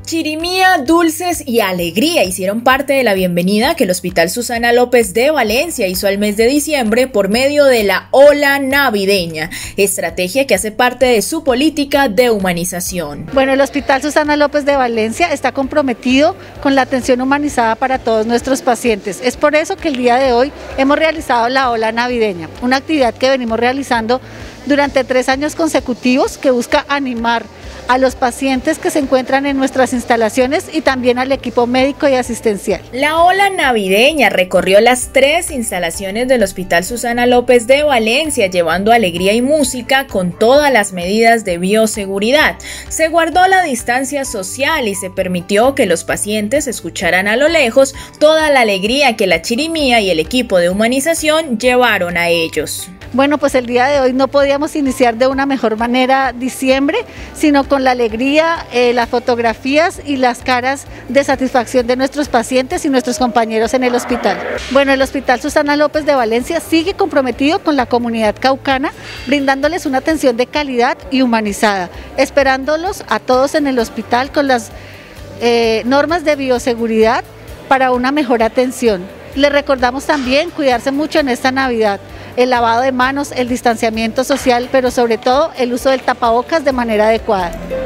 Chirimía, dulces y alegría hicieron parte de la bienvenida que el Hospital Susana López de Valencia hizo al mes de diciembre por medio de la Ola Navideña, estrategia que hace parte de su política de humanización. Bueno, el Hospital Susana López de Valencia está comprometido con la atención humanizada para todos nuestros pacientes. Es por eso que el día de hoy hemos realizado la Ola Navideña, una actividad que venimos realizando durante 3 años consecutivos que busca animar a los pacientes que se encuentran en nuestras instalaciones y también al equipo médico y asistencial. La Ola Navideña recorrió las 3 instalaciones del Hospital Susana López de Valencia, llevando alegría y música con todas las medidas de bioseguridad. Se guardó la distancia social y se permitió que los pacientes escucharan a lo lejos toda la alegría que la chirimía y el equipo de humanización llevaron a ellos. Bueno, pues el día de hoy no podíamos iniciar de una mejor manera diciembre, sino con la alegría, las fotografías y las caras de satisfacción de nuestros pacientes y nuestros compañeros en el hospital. Bueno, el Hospital Susana López de Valencia sigue comprometido con la comunidad caucana, brindándoles una atención de calidad y humanizada, esperándolos a todos en el hospital con las normas de bioseguridad para una mejor atención. Les recordamos también cuidarse mucho en esta Navidad, el lavado de manos, el distanciamiento social, pero sobre todo el uso del tapabocas de manera adecuada.